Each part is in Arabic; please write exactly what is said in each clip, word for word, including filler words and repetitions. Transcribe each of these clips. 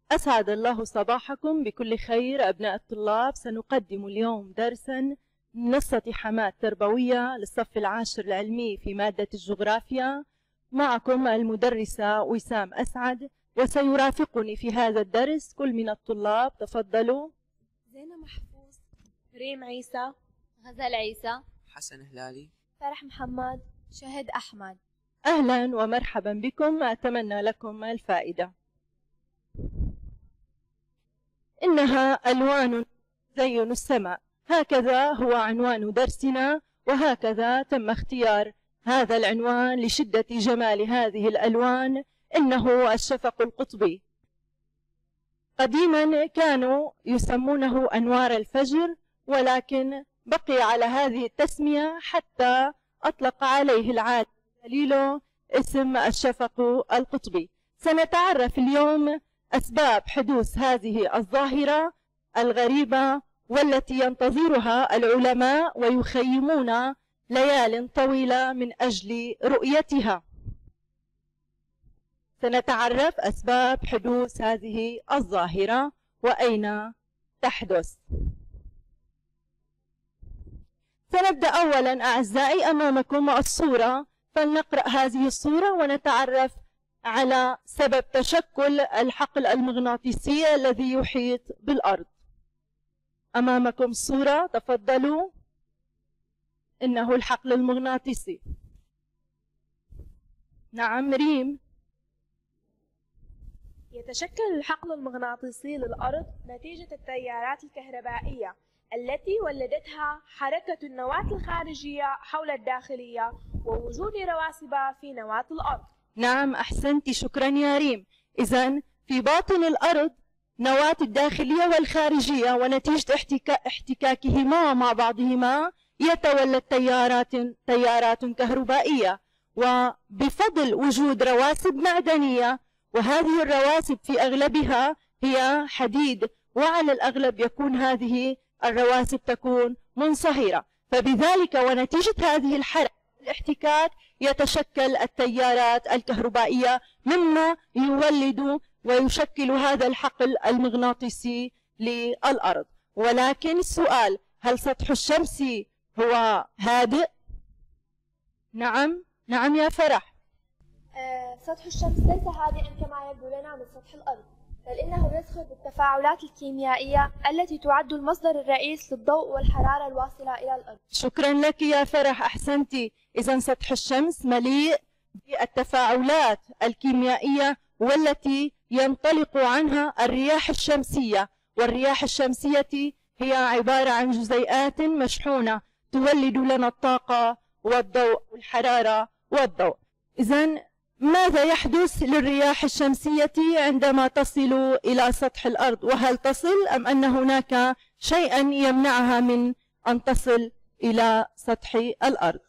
أسعد الله صباحكم بكل خير أبناء الطلاب. سنقدم اليوم درسا من منصة حماة تربوية للصف العاشر العلمي في مادة الجغرافيا. معكم المدرسة وسام أسعد، وسيرافقني في هذا الدرس كل من الطلاب. تفضلوا. زينة محفوظ، ريم عيسى، غزل عيسى، حسن هلالي، فرح محمد، شهد أحمد. أهلا ومرحبا بكم، أتمنى لكم الفائدة. إنها ألوان تزين السماء، هكذا هو عنوان درسنا، وهكذا تم اختيار هذا العنوان لشدة جمال هذه الألوان. إنه الشفق القطبي. قديما كانوا يسمونه أنوار الفجر، ولكن بقي على هذه التسمية حتى أطلق عليه العالم دليله اسم الشفق القطبي. سنتعرف اليوم أسباب حدوث هذه الظاهرة الغريبة، والتي ينتظرها العلماء ويخيمون ليال طويلة من أجل رؤيتها. سنتعرف أسباب حدوث هذه الظاهرة وأين تحدث. سنبدأ أولا أعزائي أمامكم الصورة، فلنقرأ هذه الصورة ونتعرف على سبب تشكل الحقل المغناطيسي الذي يحيط بالأرض. أمامكم الصورة، تفضلوا. إنه الحقل المغناطيسي. نعم ريم. يتشكل الحقل المغناطيسي للأرض نتيجة التيارات الكهربائية التي ولدتها حركة النواة الخارجية حول الداخلية ووجود رواسب في نواة الأرض. نعم أحسنت، شكرا يا ريم. إذن في باطن الأرض نواة الداخلية والخارجية، ونتيجة احتكا احتكاكهما مع بعضهما يتولد تيارات تيارات كهربائية، وبفضل وجود رواسب معدنية، وهذه الرواسب في أغلبها هي حديد، وعلى الأغلب يكون هذه الرواسب تكون منصهرة، فبذلك ونتيجة هذه الحركة الاحتكاك يتشكل التيارات الكهربائية، مما يولد ويشكل هذا الحقل المغناطيسي للأرض. ولكن السؤال، هل سطح الشمس هو هادئ؟ نعم نعم يا فرح. آه، سطح الشمس ليس هادئا كما يبدو لنا من سطح الأرض، بل إنه يدخل بالتفاعلات الكيميائية التي تعد المصدر الرئيس للضوء والحرارة الواصلة إلى الأرض. شكرا لك يا فرح، أحسنتي. إذن سطح الشمس مليء بالتفاعلات الكيميائية والتي ينطلق عنها الرياح الشمسية، والرياح الشمسية هي عبارة عن جزيئات مشحونة تولد لنا الطاقة والضوء والحرارة والضوء. إذن ماذا يحدث للرياح الشمسية عندما تصل إلى سطح الأرض؟ وهل تصل أم أن هناك شيئا يمنعها من أن تصل إلى سطح الأرض؟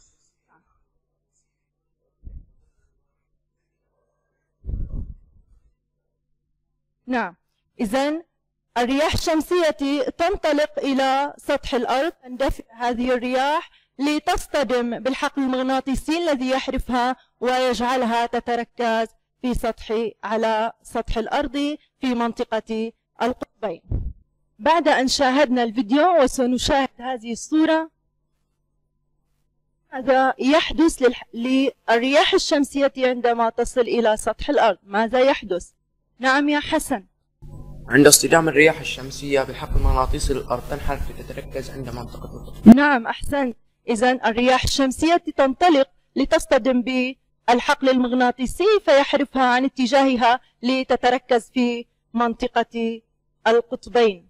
نعم، إذن الرياح الشمسية تنطلق إلى سطح الأرض، تندفع هذه الرياح لتصطدم بالحقل المغناطيسي الذي يحرفها ويجعلها تتركز في سطح على سطح الأرض في منطقة القطبين. بعد أن شاهدنا الفيديو وسنشاهد هذه الصورة، ماذا يحدث للرياح الشمسية عندما تصل إلى سطح الأرض؟ ماذا يحدث؟ نعم يا حسن. عند اصطدام الرياح الشمسية بالحقل المغناطيسي للأرض تنحرف لتتركز عند منطقة القطب. نعم أحسنت. إذن الرياح الشمسية تنطلق لتصطدم بالحقل المغناطيسي فيحرفها عن اتجاهها لتتركز في منطقة القطبين.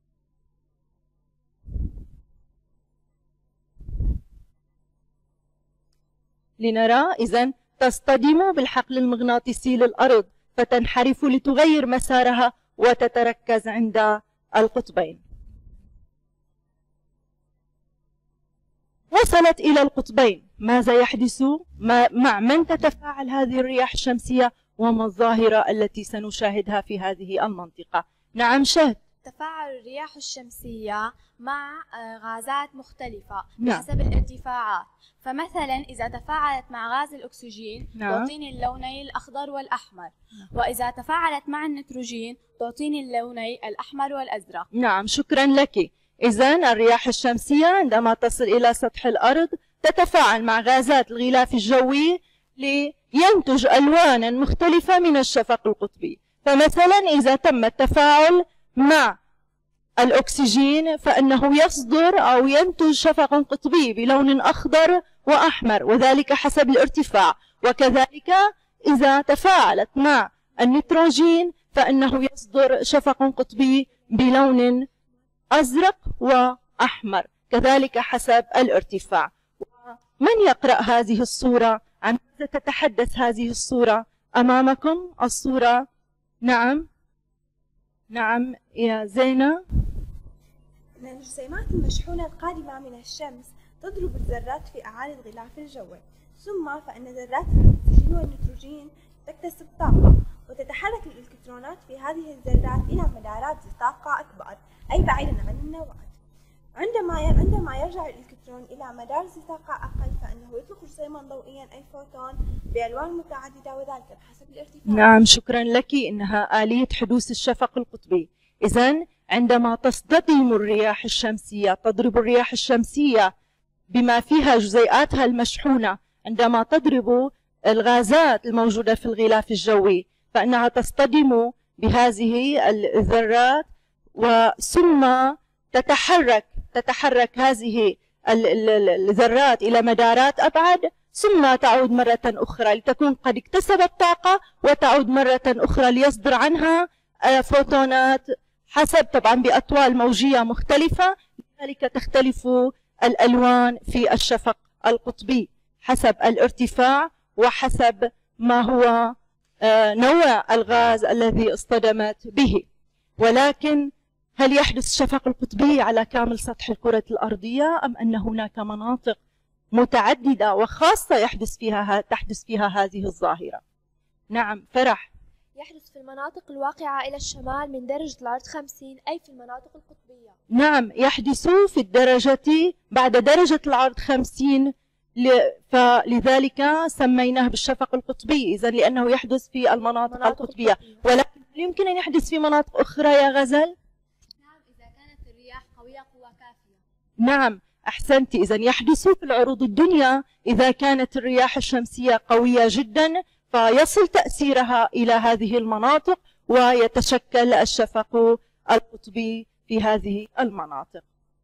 لنرى، إذن تصطدم بالحقل المغناطيسي للأرض فتنحرف لتغير مسارها وتتركز عند القطبين. وصلت إلى القطبين، ماذا يحدث؟ مع من تتفاعل هذه الرياح الشمسية؟ وما الظاهرة التي سنشاهدها في هذه المنطقة؟ نعم شهد. تفاعل الرياح الشمسية مع غازات مختلفة نعم. بحسب الارتفاعات. فمثلا إذا تفاعلت مع غاز الأكسجين نعم. تعطيني اللونين الأخضر والأحمر، وإذا تفاعلت مع النيتروجين تعطيني اللونين الأحمر والأزرق. نعم، شكرا لك. إذن الرياح الشمسية عندما تصل إلى سطح الأرض تتفاعل مع غازات الغلاف الجوي لينتج ألوانا مختلفة من الشفق القطبي. فمثلا إذا تم التفاعل مع الأكسجين فإنه يصدر أو ينتج شفق قطبي بلون أخضر وأحمر، وذلك حسب الارتفاع. وكذلك إذا تفاعلت مع النيتروجين فإنه يصدر شفق قطبي بلون أزرق وأحمر، كذلك حسب الارتفاع. من يقرأ هذه الصورة؟ عن ماذا تتحدث هذه الصورة؟ أمامكم الصورة. نعم نعم يا زينة. أن الجسيمات المشحونة القادمة من الشمس تضرب الذرات في أعالي الغلاف الجوي، ثم فإن ذرات الأكسجين والنيتروجين تكتسب طاقة، وتتحرك الإلكترونات في هذه الذرات إلى مدارات ذي طاقة أكبر، أي بعيدا عن النواة. عندما عندما يرجع الإلكترون إلى مدار ذي طاقة أقل فإنه يطلق جسيما ضوئيا أي فوتون بألوان متعددة، وذلك بحسب الارتفاع. نعم، شكرا لك. إنها آلية حدوث الشفق القطبي. إذن عندما تصطدم الرياح الشمسية، تضرب الرياح الشمسية بما فيها جزيئاتها المشحونة، عندما تضرب الغازات الموجودة في الغلاف الجوي فإنها تصطدم بهذه الذرات، وثم تتحرك تتحرك هذه الذرات إلى مدارات أبعد، ثم تعود مرة أخرى لتكون قد اكتسبت طاقة، وتعود مرة أخرى ليصدر عنها فوتونات حسب طبعا بأطوال موجية مختلفة. لذلك تختلف الألوان في الشفق القطبي حسب الارتفاع وحسب ما هو نوع الغاز الذي اصطدمت به. ولكن هل يحدث الشفق القطبي على كامل سطح الكرة الأرضية، أم أن هناك مناطق متعددة وخاصة يحدث فيها تحدث فيها هذه الظاهرة؟ نعم فرح. يحدث في المناطق الواقعة إلى الشمال من درجة العرض خمسين، أي في المناطق القطبية. نعم، يحدث في الدرجة بعد درجة العرض خمسين، فلذلك سميناه بالشفق القطبي. إذن لأنه يحدث في المناطق مناطق القطبية. القطبية. ولكن يمكن أن يحدث في مناطق أخرى يا غزل؟ نعم، إذا كانت الرياح قوية قوة كافية. نعم أحسنت. إذن يحدث في العروض الدنيا إذا كانت الرياح الشمسية قوية جدا فيصل تأثيرها إلى هذه المناطق ويتشكل الشفق القطبي في هذه المناطق.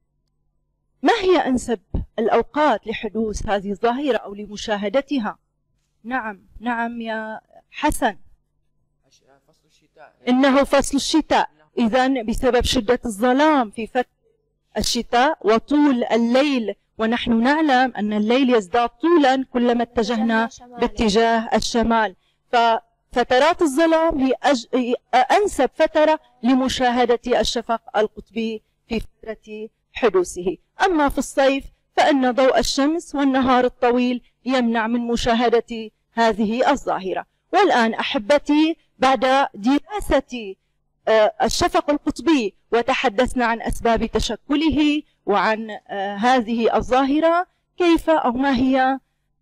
ما هي أنسب الأوقات لحدوث هذه الظاهرة أو لمشاهدتها؟ نعم نعم يا حسن. فصل الشتاء. إنه فصل الشتاء. إذن بسبب شدة الظلام في فترة الشتاء وطول الليل، ونحن نعلم أن الليل يزداد طولا كلما اتجهنا باتجاه الشمال، ففترات الظلام هي أج... أنسب فترة لمشاهدة الشفق القطبي في فترة حدوثه. أما في الصيف فإن ضوء الشمس والنهار الطويل يمنع من مشاهدة هذه الظاهرة. والآن أحبتي، بعد دراسة الشفق القطبي وتحدثنا عن أسباب تشكله وعن هذه الظاهرة، كيف أو ما هي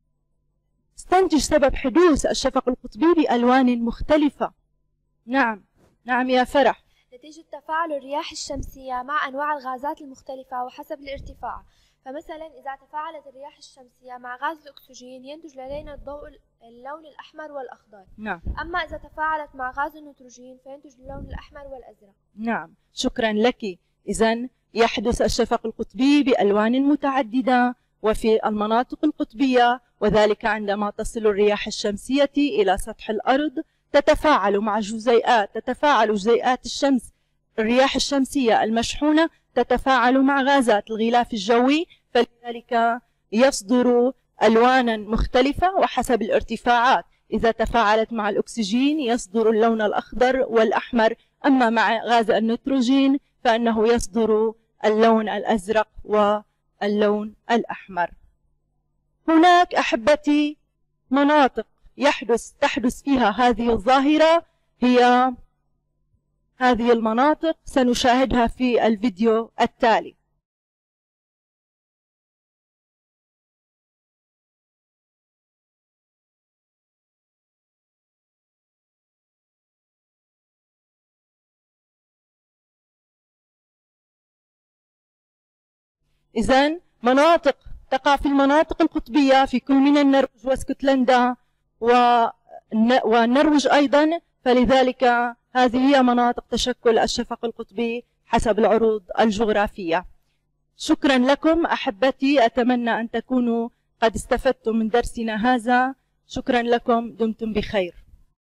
استنتج سبب حدوث الشفق القطبي بألوان مختلفة؟ نعم نعم يا فرح. نتيجة تفاعل الرياح الشمسية مع أنواع الغازات المختلفة وحسب الارتفاع. فمثلا إذا تفاعلت الرياح الشمسية مع غاز الأكسجين ينتج لدينا الضوء اللون الأحمر والأخضر. نعم. أما إذا تفاعلت مع غاز النيتروجين فينتج اللون الأحمر والأزرق. نعم، شكرا لك. إذن يحدث الشفق القطبي بألوان متعددة وفي المناطق القطبية، وذلك عندما تصل الرياح الشمسية إلى سطح الأرض تتفاعل مع جزيئات تتفاعل جزيئات الشمس الرياح الشمسية المشحونة تتفاعل مع غازات الغلاف الجوي، فلذلك يصدر ألوانا مختلفة وحسب الارتفاعات. إذا تفاعلت مع الأكسجين يصدر اللون الأخضر والأحمر، أما مع غاز النيتروجين فإنه يصدر اللون الأزرق واللون الأحمر. هناك أحبتي مناطق يحدث تحدث فيها هذه الظاهرة، هي هذه المناطق سنشاهدها في الفيديو التالي. إذن مناطق تقع في المناطق القطبية في كل من النرويج واسكتلندا والنرويج أيضا، فلذلك هذه هي مناطق تشكل الشفق القطبي حسب العروض الجغرافية. شكرا لكم أحبتي، أتمنى أن تكونوا قد استفدتم من درسنا هذا. شكرا لكم، دمتم بخير.